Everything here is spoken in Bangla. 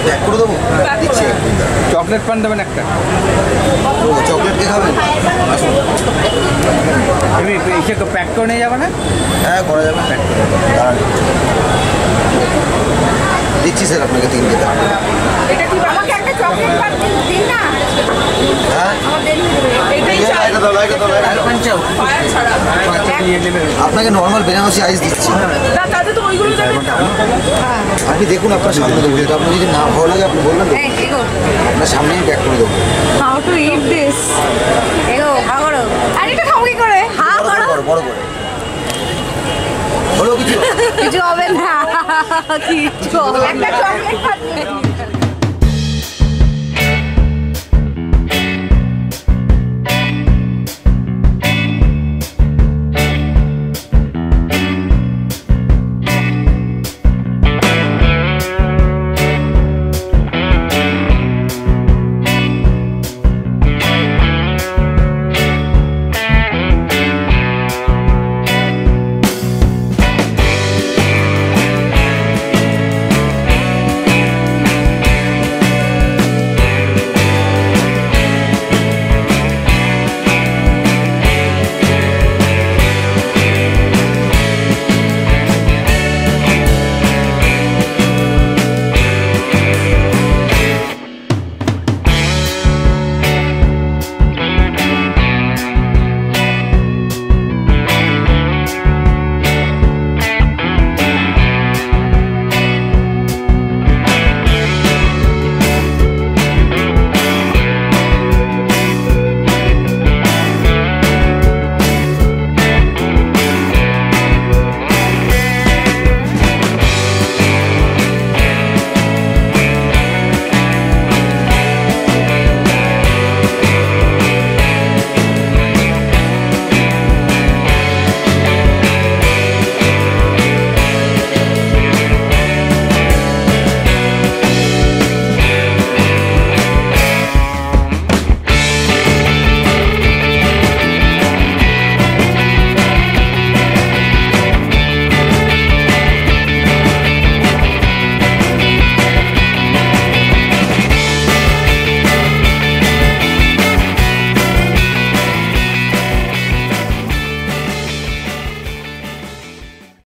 প্যাক করে দেবো, দিচ্ছি। চকলেট পান দেবেন একটা। ও চকলেট কে খাবেন? আসুন। এমনি এসে প্যাক করে নিয়ে যাবে না? হ্যাঁ করা যাবে, প্যাক করে দাঁড়ান দিচ্ছি স্যার আপনাকে 3 টা। এটা কি আমাকে একটা চকলেট পান দিন না? হ্যাঁ এটাই চাই। এটা দাও, এটা দাও, এটা দাও। আপনাকে নর্মাল বেনারসি আইস দিচ্ছি। না তাতে তো ওইগুলো দেবেন না। আপনি দেখুন আপনার সামনে দেবো, এটা আপনি যদি না ভালো লাগে আপনি বলবেন, আপনার সামনেই প্যাক করে দেবো। How to eat this? এগো হা করো। আর এটা খাও কি করে? হা করো। বড় করে হলো কিছু কিছু হবে না। কিছু হবে না। একটা চকলেট খাচ্ছি।